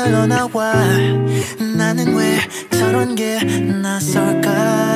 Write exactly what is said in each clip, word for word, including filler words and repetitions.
흘러나와. 나는 왜 저런 게 낯설까.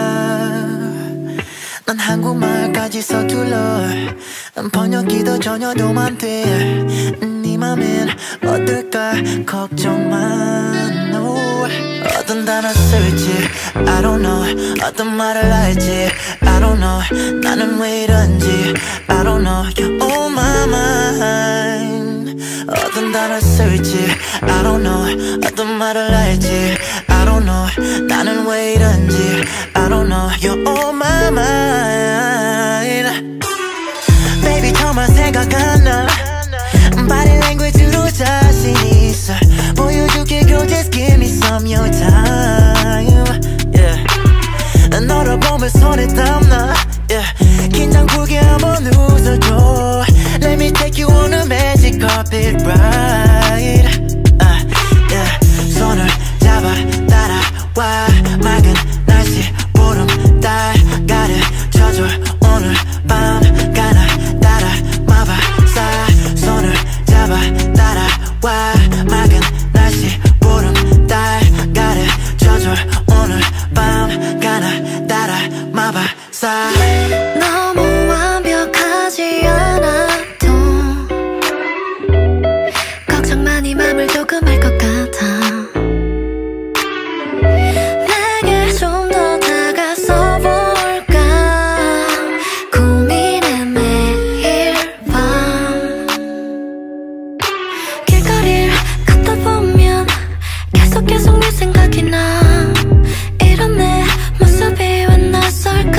난 한국말까지 서툴러. 번역기도 전혀 도움 안 돼. 네 맘엔 어떨까 걱정만. no. 어떤 단어 쓸지 I don't know. 어떤 말을 할지 I don't know. 나는 왜 이런지 I don't know. You're on my mind. 어떤 단어 쓸지 I don't know. 어떤 말을 할지 I don't know. 나는 왜 이런지 I don't know. You're on my mind. Baby 정말 생각 안 나. Body language로 자신 있어. 보여줄게 girl just give me some your time. Yeah. 너를 보면 손에 땀나. Yeah. 긴장 풀게 한번 웃어줘. Let me take you on a magic carpet ride. uh, yeah. 손을 잡아 따라와. 맑은 날씨 보름 달 가르쳐줘. 오늘 밤 가나다라 마바사. 손을 잡아 따라와. 맑은 날씨 보름 달 가르쳐줘. 오늘 밤 가나다라 마바사. 너무 완벽하지 않아도 걱정 많이 맘을 조금 할 것 같아. 내게 좀 더 다가서 볼까 고민해 매일 밤. 길거리를 걷다 보면 계속 계속 네 생각이 나. 이런 내 모습이 왜 낯설까.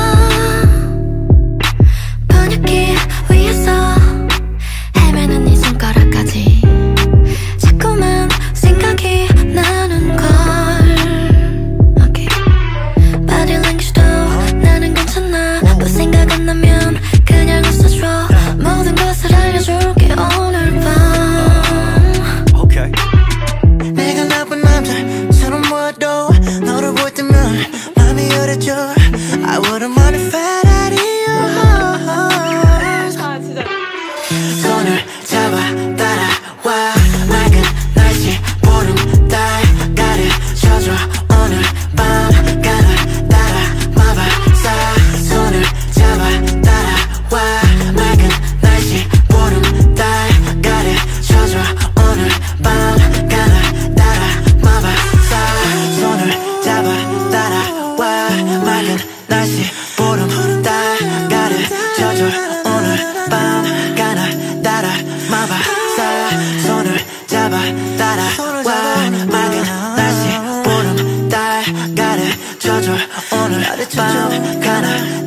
번역기 위에서 헤매는 네 손가락까지 자꾸만 생각이 나는 걸. okay. Body language도 나는 괜찮아. 또 생각 안 나면 그냥 웃어줘. 모든 것을 알려줄게 오늘 밤. Okay. 내가 나쁜 남자처럼 보여도 너를 볼 때면 맘이 열어져. I wouldn't mind if I had yours. 손을 잡아 따라와. 맑은 날씨 보름 달 가르쳐줘. 오늘 밤 가나다라 마바사. 손을 잡아 따라와. 맑은 날씨 보름 달 가르쳐줘. 오늘 밤 가나다라 마바사. 손을 잡아 따라와. 맑은 날씨 보름 달 가르쳐줘. 오늘 밤 가나다라 마바사. 손을 잡아 따라와. 맑은 날씨 보름 달 가르쳐줘. 오늘 밤 가나